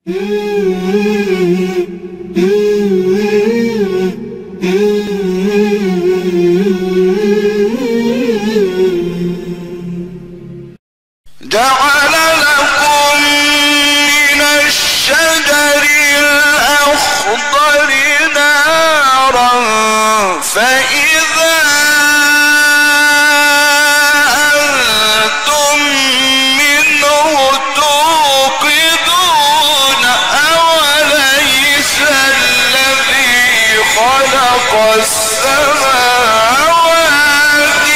جعل لكم من الشجر الأخضر نارا فإذا أنتم منه توقدون أوليس الذي خلق السماوات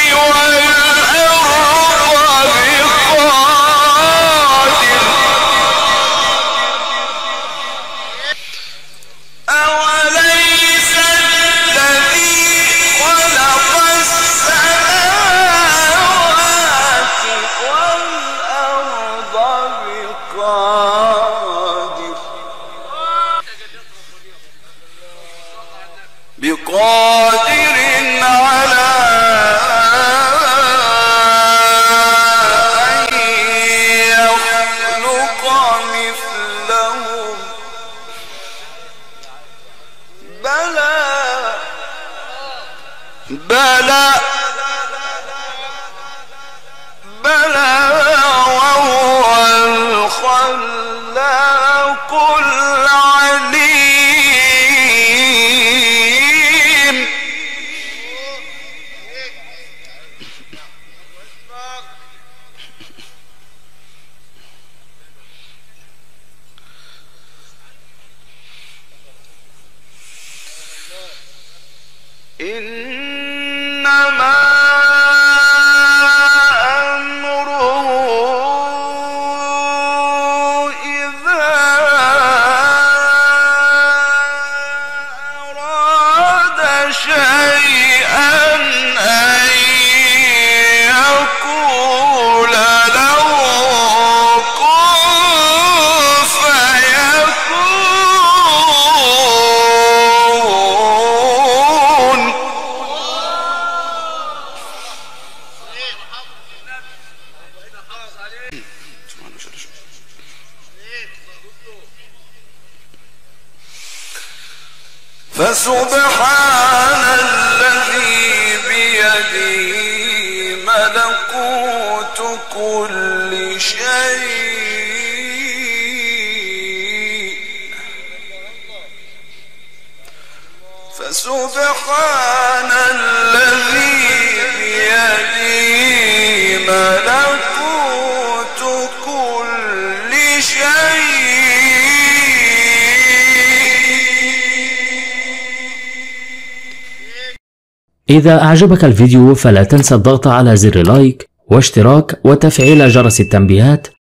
والأرض بقادر أوليس الذي خلق السماوات والأرض بقادر على أن يخلق مثلهم بلى وهو الخلاق العليم. إنما أمره إذا أراد شيئا أن يقول له كن فيكون. فسبحان الذي بيده ملكوت كل شيء. فسبحان الذي بيده ملكوت كل شيء. إذا أعجبك الفيديو فلا تنسى الضغط على زر لايك واشتراك وتفعيل جرس التنبيهات